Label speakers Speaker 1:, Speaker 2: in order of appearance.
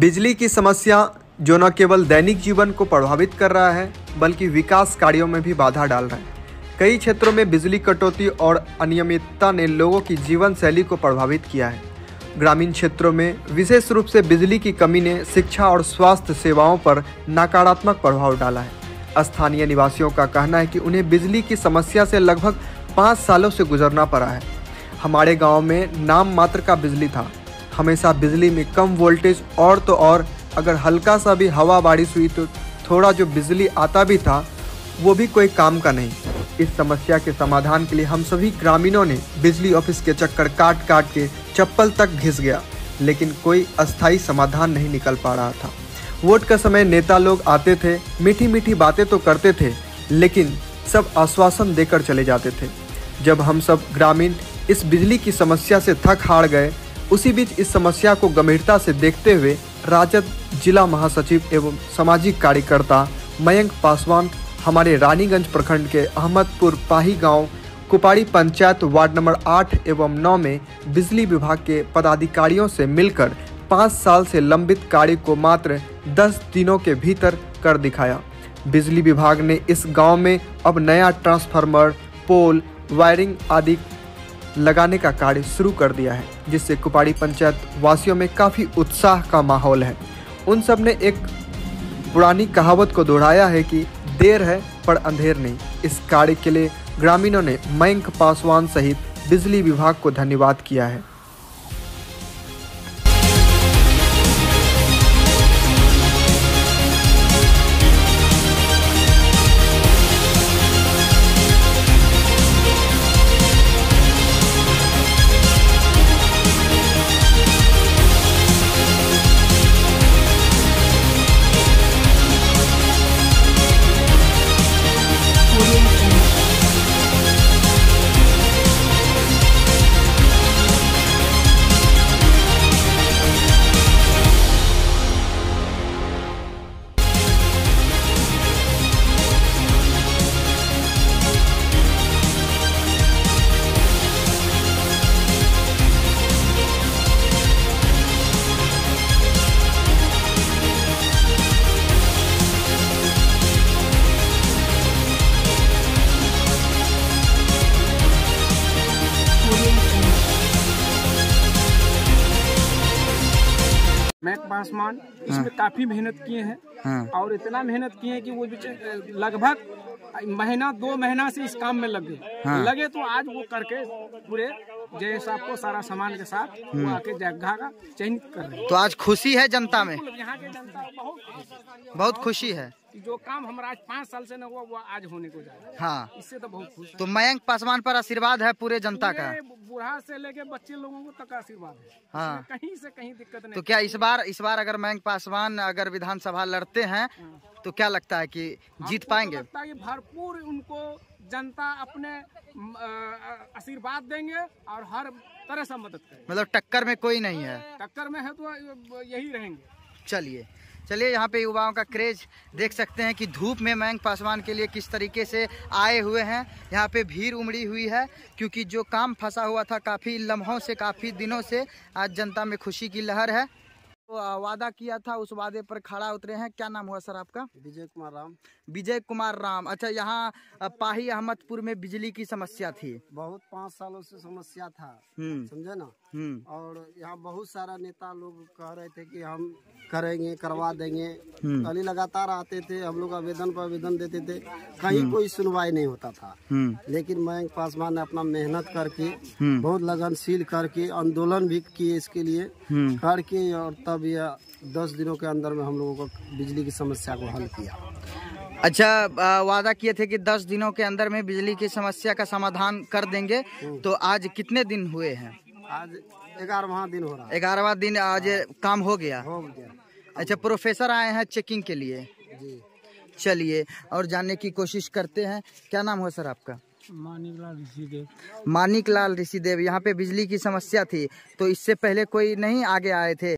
Speaker 1: बिजली की समस्या जो न केवल दैनिक जीवन को प्रभावित कर रहा है बल्कि विकास कार्यों में भी बाधा डाल रहा है। कई क्षेत्रों में बिजली कटौती और अनियमितता ने लोगों की जीवन शैली को प्रभावित किया है। ग्रामीण क्षेत्रों में विशेष रूप से बिजली की कमी ने शिक्षा और स्वास्थ्य सेवाओं पर नकारात्मक प्रभाव डाला है। स्थानीय निवासियों का कहना है कि उन्हें बिजली की समस्या से लगभग 5 सालों से गुजरना पड़ा है। हमारे गांव में नाम मात्र का बिजली था। हमेशा बिजली में कम वोल्टेज और तो और अगर हल्का सा भी हवा बारिश हुई तो थोड़ा जो बिजली आता भी था वो भी कोई काम का नहीं। इस समस्या के समाधान के लिए हम सभी ग्रामीणों ने बिजली ऑफिस के चक्कर काट काट के चप्पल तक घिस गया, लेकिन कोई अस्थायी समाधान नहीं निकल पा रहा था। वोट का समय नेता लोग आते थे, मीठी मीठी बातें तो करते थे, लेकिन सब आश्वासन देकर चले जाते थे। जब हम सब ग्रामीण इस बिजली की समस्या से थक हार गए, उसी बीच इस समस्या को गंभीरता से देखते हुए राजद जिला महासचिव एवं सामाजिक कार्यकर्ता मयंक पासवान हमारे रानीगंज प्रखंड के अहमदपुर पाही गांव कुपाड़ी पंचायत वार्ड नंबर 8 एवं 9 में बिजली विभाग के पदाधिकारियों से मिलकर 5 साल से लंबित कार्य को मात्र 10 दिनों के भीतर कर दिखाया। बिजली विभाग ने इस गांव में अब नया ट्रांसफार्मर, पोल, वायरिंग आदि लगाने का कार्य शुरू कर दिया है, जिससे कुपाड़ी पंचायत वासियों में काफ़ी उत्साह का माहौल है। उन सब ने एक पुरानी कहावत को दोहराया है कि देर है पर अंधेर नहीं। इस कार्य के लिए ग्रामीणों ने मयंक पासवान सहित बिजली विभाग को धन्यवाद किया है।
Speaker 2: मैक पासवान इसमें काफी मेहनत किए हैं और इतना मेहनत किए हैं कि वो लगभग महीना 2 महीना से इस काम में लगे तो आज वो करके पूरे जैसा आपको सारा सामान के साथ वो आके जगह का चयन कर रहे हैं।
Speaker 3: तो आज खुशी है जनता में?
Speaker 2: यहाँ के जनता
Speaker 3: बहुत खुशी है
Speaker 2: कि जो काम हमारा आज 5 साल से न हुआ वो आज होने को जा रहा है।
Speaker 3: हाँ,
Speaker 2: इससे तो बहुत खुश है।
Speaker 3: तो मयंक पासवान पर आशीर्वाद है पूरे जनता का?
Speaker 2: बूढ़ा से लेके बच्चे लोगों को तक आशीर्वाद है।
Speaker 3: हाँ,
Speaker 2: कहीं से कहीं दिक्कत नहीं।
Speaker 3: तो क्या इस बार अगर मयंक पासवान अगर विधानसभा लड़ते हैं तो क्या लगता है कि जीत पाएंगे?
Speaker 2: लगता है कि भरपूर उनको जनता अपने आशीर्वाद देंगे और हर तरह से मदद करेंगे।
Speaker 3: मतलब टक्कर में कोई नहीं है?
Speaker 2: टक्कर में है तो यही रहेंगे।
Speaker 3: चलिए यहाँ पे युवाओं का क्रेज देख सकते हैं कि धूप में मयंक पासवान के लिए किस तरीके से आए हुए हैं। यहाँ पे भीड़ उमड़ी हुई है क्योंकि जो काम फंसा हुआ था काफ़ी लम्हों से, काफ़ी दिनों से, आज जनता में खुशी की लहर है। तो वादा किया था, उस वादे पर खड़ा उतरे हैं। क्या नाम हुआ सर आपका?
Speaker 2: विजय कुमार राम।
Speaker 3: विजय कुमार राम। अच्छा, यहाँ पाही अहमदपुर में बिजली की समस्या थी
Speaker 2: बहुत 5 सालों से समस्या था, समझे ना। और यहाँ बहुत सारा नेता लोग कह रहे थे कि हम करेंगे, करवा देंगे। खाली लगातार आते थे, हम लोग आवेदन पर आवेदन देते थे, कहीं कोई सुनवाई नहीं होता था। लेकिन मयंक पासवान ने अपना मेहनत करके, बहुत लगनशील करके, आंदोलन भी किए इसके लिए करके, और तब यह 10 दिनों के अंदर में हम लोगों को बिजली की समस्या को हल किया।
Speaker 3: अच्छा, वादा किए थे कि 10 दिनों के अंदर में बिजली की समस्या का समाधान कर देंगे, तो आज कितने दिन हुए हैं?
Speaker 2: आज 11वां दिन हो रहा है।
Speaker 3: 11वां दिन आज काम हो गया?
Speaker 2: हो गया।
Speaker 3: अच्छा, प्रोफेसर आए हैं चेकिंग के लिए
Speaker 2: जी।
Speaker 3: चलिए और जानने की कोशिश करते हैं। क्या नाम है सर आपका?
Speaker 2: मानिकलाल ऋषिदेव।
Speaker 3: मानिकलाल ऋषिदेव। यहाँ पे बिजली की समस्या थी तो इससे पहले कोई नहीं आगे आए थे?